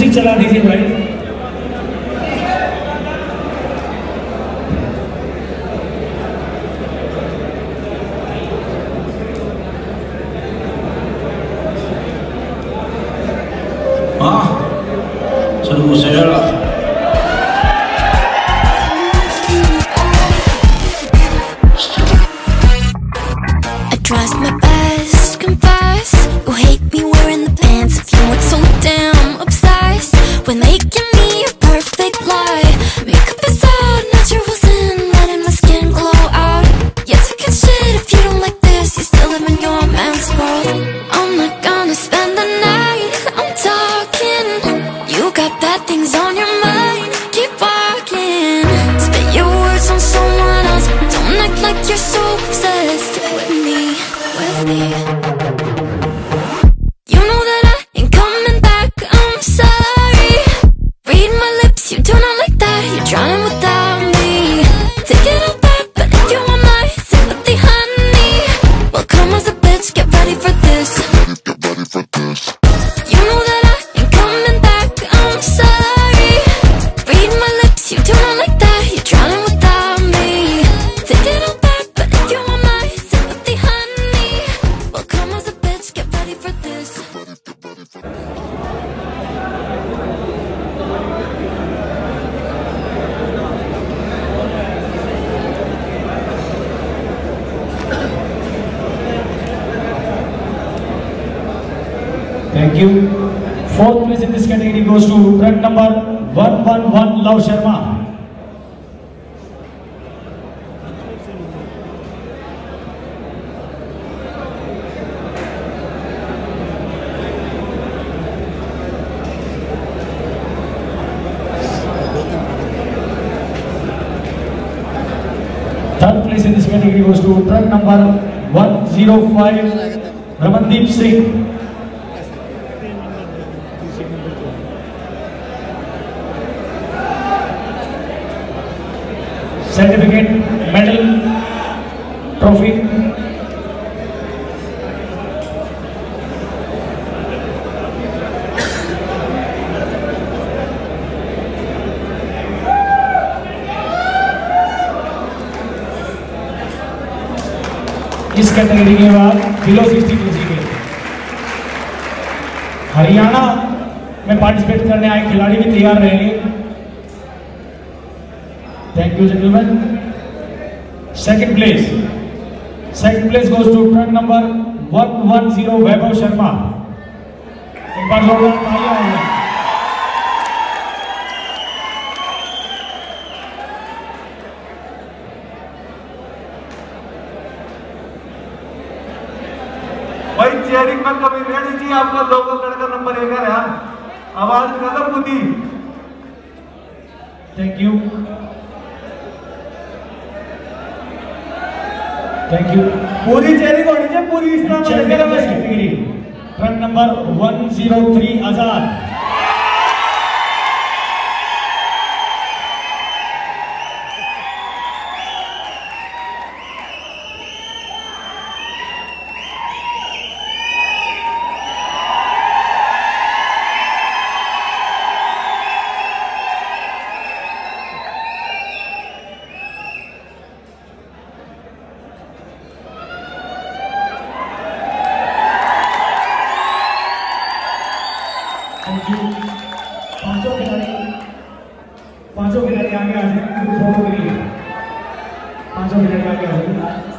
Music चला दीजिए भाई। चलो उसे tries my best, confess. You hate me wearing the pants if you weren't so damn obsessed with making me a perfect lie. Makeup is out, natural sin, letting my skin glow out. Yeah, take a shit if you don't like this. You still live in your man's world. I'm not gonna spend the night. I'm talking. You got bad things on your mind. Keep walking. Spit your words on someone else. Don't act like you're so obsessed with me. You know that I ain't coming back, I'm sorry. Read my lips, you do not like that. You're drowning without me. Take it all back, but if you want my sympathy, honey, well, come as a bitch, get ready for this. Get ready for this. You know that I ain't coming back, I'm sorry. Read my lips, you do not like that. You're drowning without me. Take it all back, but if you want my sympathy, honey, well, come as a bitch, get ready for this. Thank you. Fourth place in this category goes to truck number 111 Love Sharma. Third place in this category goes to truck number 105 Ramandeep Singh. Certificate, medal, trophy. इस category के बाद below 60 KG के हरियाणा में participate करने आए खिलाड़ी भी तैयार रहेंगे। Thank you, gentlemen. Second place goes to truck number 110 Vaibhav Sharma. एक बार जोरदार तालियां होंगी। भाई चेयरिंग में कभी रेडी जी, आपका लोकल लड़का नंबर 1 है यार, आवाज खत्म होती। Thank you. Thank you. पूरी चेयरिंग होनी चाहिए, पूरी इस तरह कैटेगरी ट्रक नंबर 103 आजाद। पांचों खिलाड़ी आगे आ जाए, फोटो के लिए पांचों खिलाड़ी आगे आ जाए।